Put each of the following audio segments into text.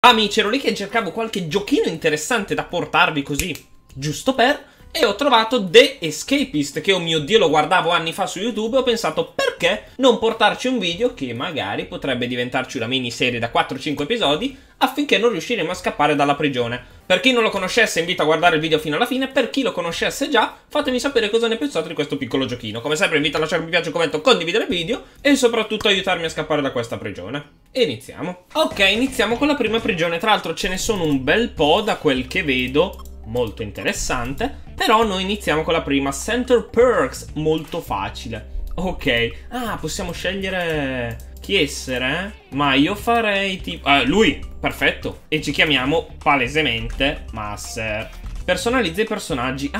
Amici, ero lì che cercavo qualche giochino interessante da portarvi così, giusto per... E ho trovato The Escapist, che oh mio Dio lo guardavo anni fa su YouTube e ho pensato perché non portarci un video che magari potrebbe diventarci una miniserie da 4-5 episodi affinché non riusciremo a scappare dalla prigione. Per chi non lo conoscesse invito a guardare il video fino alla fine, per chi lo conoscesse già fatemi sapere cosa ne pensate di questo piccolo giochino. Come sempre invito a lasciare un mi piace, un commento, condividere il video e soprattutto aiutarmi a scappare da questa prigione. E iniziamo. Ok, iniziamo con la prima prigione, tra l'altro ce ne sono un bel po' da quel che vedo. Molto interessante, però noi iniziamo con la prima, Center Perks, molto facile. Ok, possiamo scegliere chi essere, ma io farei tipo... lui, perfetto, e ci chiamiamo palesemente Master. Personalizza i personaggi,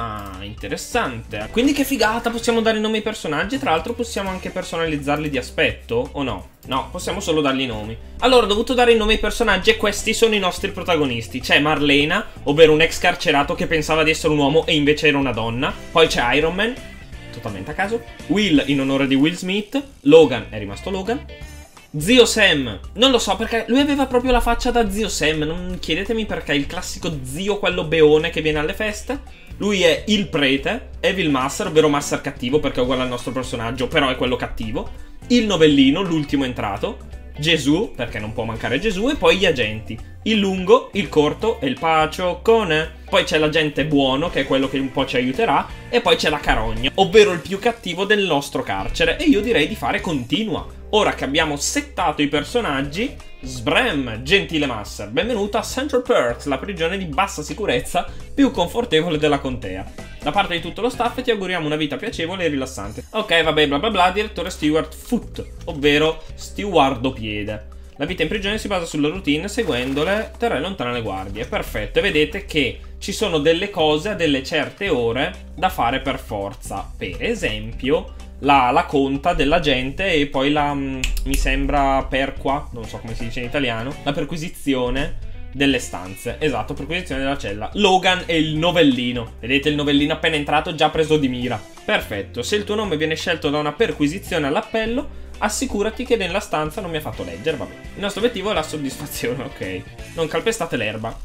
interessante. Quindi che figata, possiamo dare nomi ai personaggi, tra l'altro possiamo anche personalizzarli di aspetto, o no? No, possiamo solo dargli nomi. Allora, ho dovuto dare i nomi ai personaggi e questi sono i nostri protagonisti. C'è Marlena, ovvero un ex carcerato che pensava di essere un uomo e invece era una donna. Poi c'è Iron Man, totalmente a caso. Will, in onore di Will Smith. Logan, è rimasto Logan. Zio Sam, non lo so perché lui aveva proprio la faccia da Zio Sam. Non chiedetemi perché, il classico zio, quello beone che viene alle feste. Lui è il prete. Evil Master, ovvero Master cattivo perché è uguale al nostro personaggio, però è quello cattivo. Il novellino, l'ultimo entrato. Gesù, perché non può mancare Gesù. E poi gli agenti, il lungo, il corto e il paciocone. Poi c'è l'agente buono, che è quello che un po' ci aiuterà. E poi c'è la carogna, ovvero il più cattivo del nostro carcere. E io direi di fare continua. Ora che abbiamo settato i personaggi, sbram, gentile Master, benvenuto a Central Perks, la prigione di bassa sicurezza più confortevole della contea. Da parte di tutto lo staff ti auguriamo una vita piacevole e rilassante. Ok, vabbè, bla bla bla, direttore Stewart Foot, ovvero Stewardo Piede. La vita in prigione si basa sulla routine, seguendole terrai lontane le guardie. Perfetto, e vedete che ci sono delle cose a delle certe ore da fare per forza. Per esempio... la conta della gente e poi la, mi sembra, perqua, non so come si dice in italiano, la perquisizione delle stanze. Esatto, perquisizione della cella. Logan è il novellino. Vedete il novellino appena entrato già preso di mira. Perfetto, se il tuo nome viene scelto da una perquisizione all'appello, assicurati che nella stanza non mi ha fatto leggere, vabbè. Il nostro obiettivo è la soddisfazione, ok. Non calpestate l'erba.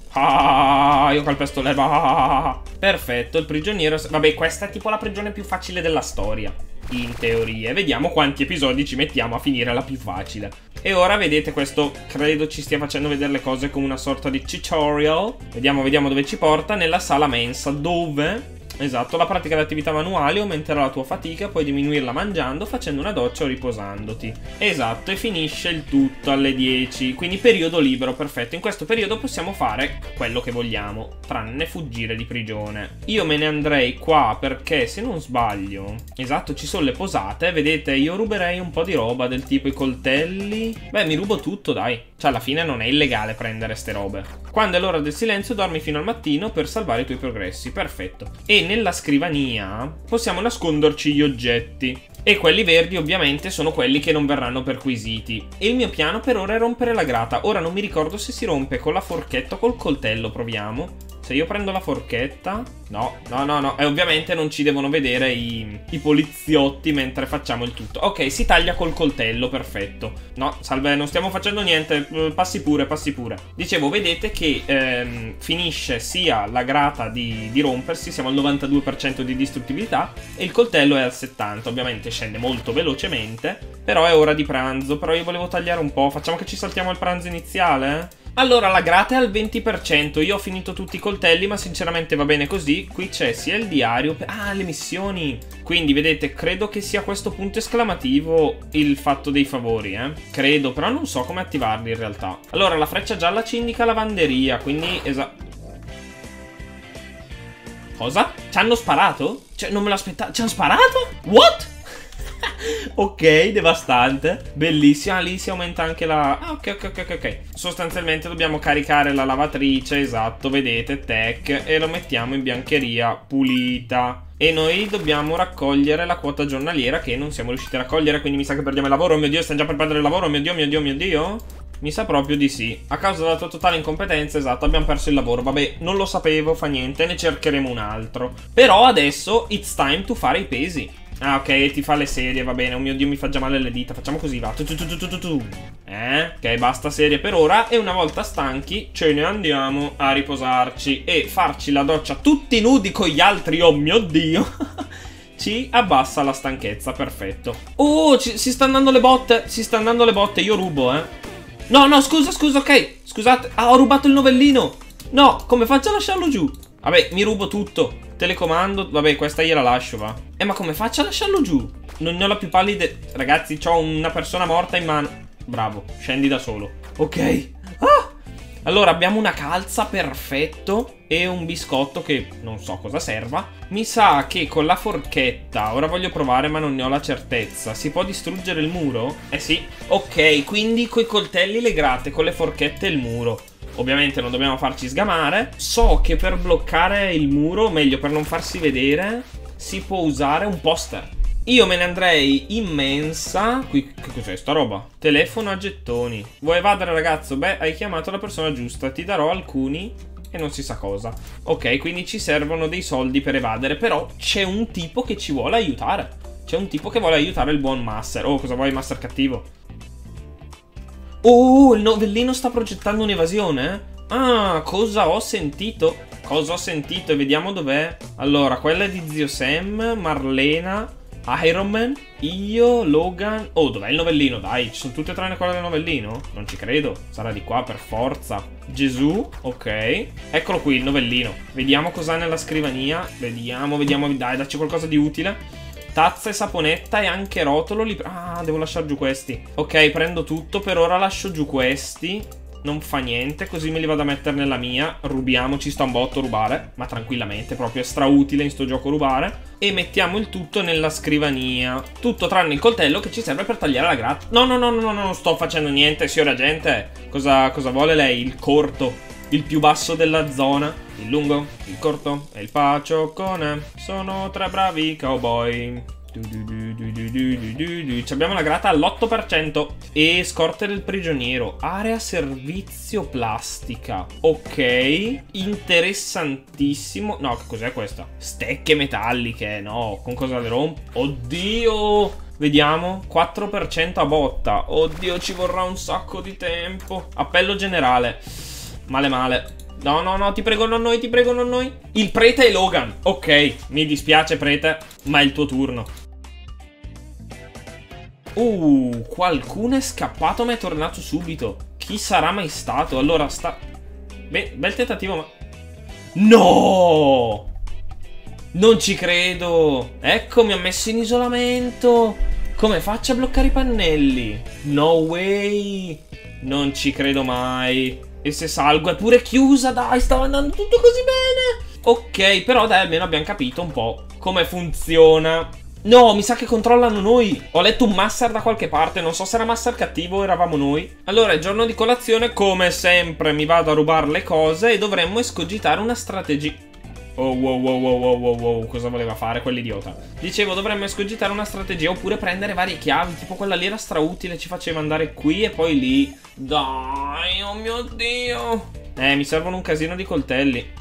Io calpesto l'erba. Perfetto, il prigioniero... Vabbè, questa è tipo la prigione più facile della storia, in teoria. Vediamo quanti episodi ci mettiamo a finire la più facile. E ora vedete, questo credo ci stia facendo vedere le cose come una sorta di tutorial. Vediamo dove ci porta. Nella sala mensa, dove... Esatto, la pratica di attività manuali aumenterà la tua fatica, puoi diminuirla mangiando, facendo una doccia o riposandoti. Esatto, e finisce il tutto alle 10, quindi periodo libero, perfetto. In questo periodo possiamo fare quello che vogliamo, tranne fuggire di prigione. Io me ne andrei qua perché, se non sbaglio, esatto, ci sono le posate, vedete, io ruberei un po' di roba, del tipo i coltelli. Beh, mi rubo tutto, dai. Cioè, alla fine non è illegale prendere ste robe. Quando è l'ora del silenzio, dormi fino al mattino per salvare i tuoi progressi, perfetto. E nella scrivania possiamo nasconderci gli oggetti. E quelli verdi ovviamente sono quelli che non verranno perquisiti. E il mio piano per ora è rompere la grata. Ora non mi ricordo se si rompe con la forchetta o col coltello, proviamo. Se io prendo la forchetta... No. E ovviamente non ci devono vedere i poliziotti mentre facciamo il tutto. Ok, si taglia col coltello, perfetto. No, salve, non stiamo facendo niente. Passi pure. Dicevo, vedete che finisce sia la grata di rompersi, siamo al 92% di distruttibilità, e il coltello è al 70%. Ovviamente scende molto velocemente, però è ora di pranzo. Però io volevo tagliare un po'. Facciamo che ci saltiamo il pranzo iniziale? Allora, la grata è al 20%, io ho finito tutti i coltelli, ma sinceramente va bene così. Qui c'è sia il diario... le missioni! Quindi, vedete, credo che sia a questo punto esclamativo il fatto dei favori, Credo, però non so come attivarli in realtà. Allora, la freccia gialla ci indica lavanderia, quindi... Cosa? Ci hanno sparato? Cioè, non me l'aspettavo... Ci hanno sparato? What? Ok, devastante. Bellissima, lì si aumenta anche la... ok. Sostanzialmente dobbiamo caricare la lavatrice, esatto, vedete, tech, e lo mettiamo in biancheria pulita. E noi dobbiamo raccogliere la quota giornaliera che non siamo riusciti a raccogliere, quindi mi sa che perdiamo il lavoro. Oh mio Dio, stiamo già per perdere il lavoro, oh mio Dio. Mi sa proprio di sì. A causa della tua totale incompetenza, esatto, abbiamo perso il lavoro. Vabbè, non lo sapevo, fa niente, ne cercheremo un altro. Però adesso it's time to fare i pesi. Ah, ok, ti fa le serie, va bene. Oh mio Dio, mi fa già male le dita. Facciamo così, va. Ok, basta serie per ora. E una volta stanchi, ce ne andiamo a riposarci e farci la doccia tutti nudi con gli altri. Oh mio Dio. Ci abbassa la stanchezza, perfetto. Oh, si stanno dando le botte. Si stanno dando le botte, io rubo, No, no, scusa, ok. Scusate, ho rubato il novellino. No, come faccio a lasciarlo giù? Vabbè, mi rubo tutto. Telecomando, vabbè, questa gliela lascio, va. Ma come faccio a lasciarlo giù? Non ne ho la più pallida. Ragazzi, c'ho una persona morta in mano. Bravo, scendi da solo. Ok. Ah! Allora, abbiamo una calza, perfetto. E un biscotto che non so cosa serva. Mi sa che con la forchetta, ora voglio provare ma non ne ho la certezza, si può distruggere il muro? Eh sì. Ok, quindi coi coltelli le grate, con le forchette il muro. Ovviamente non dobbiamo farci sgamare. So che per bloccare il muro, o meglio per non farsi vedere, si può usare un poster. Io me ne andrei in mensa. Qui, che cos'è sta roba? Telefono a gettoni. Vuoi evadere, ragazzo? Beh, hai chiamato la persona giusta. Ti darò alcuni e non si sa cosa. Ok, quindi ci servono dei soldi per evadere. Però c'è un tipo che ci vuole aiutare. C'è un tipo che vuole aiutare il buon Master. Oh, cosa vuoi, Master cattivo? Oh, il novellino sta progettando un'evasione? Ah, cosa ho sentito? Cosa ho sentito? E vediamo dov'è. Allora, quella è di Zio Sam, Marlena, Iron Man, io, Logan. Oh, dov'è il novellino? Dai, ci sono tutte tranne quella del novellino? Non ci credo. Sarà di qua per forza. Gesù, ok. Eccolo qui, il novellino. Vediamo cos'ha nella scrivania. Vediamo. Dai, dacci qualcosa di utile. Tazza e saponetta e anche rotolo. Ah, devo lasciare giù questi. Ok, prendo tutto. Per ora lascio giù questi. Non fa niente, così me li vado a mettere nella mia. Rubiamo, ci sta un botto rubare. Ma tranquillamente, proprio è strautile in sto gioco rubare. E mettiamo il tutto nella scrivania. Tutto tranne il coltello che ci serve per tagliare la grata. No, non sto facendo niente, signora gente. Cosa vuole lei? Il corto, il più basso della zona. Il lungo, il corto e il paccioccone. Sono tre bravi cowboy. Abbiamo la grata all'8%. E scorte del prigioniero. Area servizio plastica. Ok, interessantissimo. No, che cos'è questa? Stecche metalliche. No, con cosa le rompo? Oddio. Vediamo, 4% a botta. Oddio, ci vorrà un sacco di tempo. Appello generale. Male. No, ti prego non noi. Il prete è Logan. Ok, mi dispiace prete, ma è il tuo turno. Qualcuno è scappato ma è tornato subito. Chi sarà mai stato? Allora beh, bel tentativo ma... No! Non ci credo. Ecco, mi ha messo in isolamento. Come faccio a bloccare i pannelli? No way. Non ci credo mai. E se salgo è pure chiusa, dai, stava andando tutto così bene. Ok, però dai, almeno abbiamo capito un po' come funziona. No, mi sa che controllano noi. Ho letto un Master da qualche parte, non so se era Master cattivo o eravamo noi. Allora, è giorno di colazione, come sempre mi vado a rubare le cose e dovremmo escogitare una strategia. Wow, cosa voleva fare quell'idiota? Dicevo, dovremmo escogitare una strategia oppure prendere varie chiavi. Tipo quella lì era strautile, ci faceva andare qui e poi lì. Dai, oh mio Dio. Mi servono un casino di coltelli.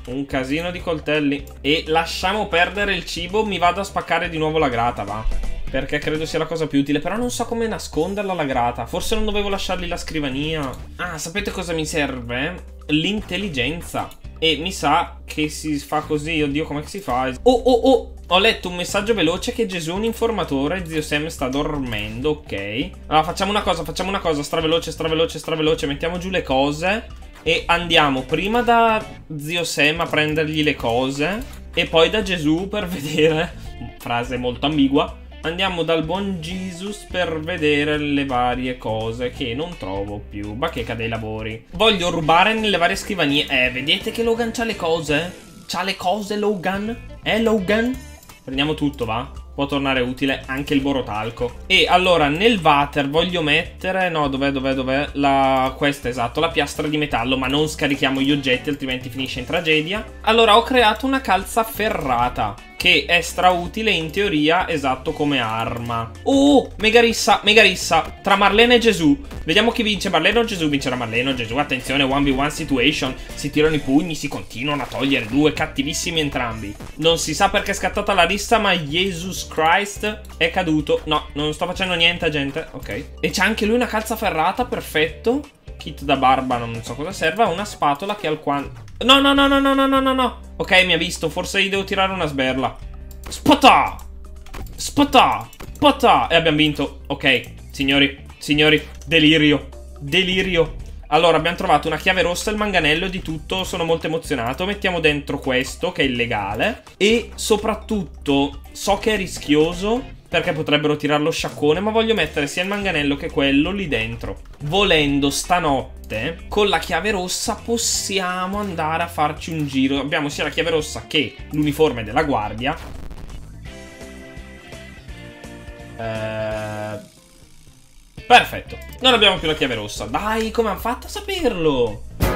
E lasciamo perdere il cibo, mi vado a spaccare di nuovo la grata, va. Perché credo sia la cosa più utile. Però non so come nasconderla la grata. Forse non dovevo lasciargli la scrivania. Ah, sapete cosa mi serve? L'intelligenza. E mi sa che si fa così. Oddio, com'è che si fa? Ho letto un messaggio veloce che Gesù è un informatore. Zio Sam sta dormendo, ok. Allora facciamo una cosa, straveloce. Mettiamo giù le cose e andiamo prima da Zio Sam a prendergli le cose e poi da Gesù per vedere. Frase molto ambigua. Andiamo dal buon Jesus per vedere le varie cose che non trovo più. Bacheca dei lavori. Voglio rubare nelle varie scrivanie. Vedete che Logan c'ha le cose? C'ha le cose Logan? Logan? Prendiamo tutto, va? Può tornare utile anche il borotalco. E allora nel water voglio mettere... No, dov'è? Questa, esatto, la piastra di metallo. Ma non scarichiamo gli oggetti, altrimenti finisce in tragedia. Allora ho creato una calza ferrata. che è strautile in teoria, esatto, come arma. Oh, mega rissa, mega rissa tra Marlene e Gesù. Vediamo chi vince, Marlene o Gesù. Vincerà Marlene o Gesù. Attenzione, 1v1 situation. Si tirano i pugni, si continuano a togliere, due cattivissimi entrambi. Non si sa perché è scattata la rissa, ma Jesus Christ è caduto. No, non sto facendo niente, gente. Ok. E c'è anche lui una calza ferrata, perfetto. Kit da barba, non so cosa serva. Una spatola che ha il No, no, no, no, no, no, no, no, no. Ok, mi ha visto. Forse gli devo tirare una sberla. Spata! Spata! Spata! E abbiamo vinto. Ok, signori, signori. Delirio. Delirio. Allora, abbiamo trovato una chiave rossa, il manganello e di tutto. Sono molto emozionato. Mettiamo dentro questo, che è illegale. E soprattutto, so che è rischioso, perché potrebbero tirare lo sciaccone, ma voglio mettere sia il manganello che quello lì dentro. Volendo, stanotte, con la chiave rossa possiamo andare a farci un giro. Abbiamo sia la chiave rossa che l'uniforme della guardia. Perfetto. Non abbiamo più la chiave rossa. Dai, come hanno fatto a saperlo?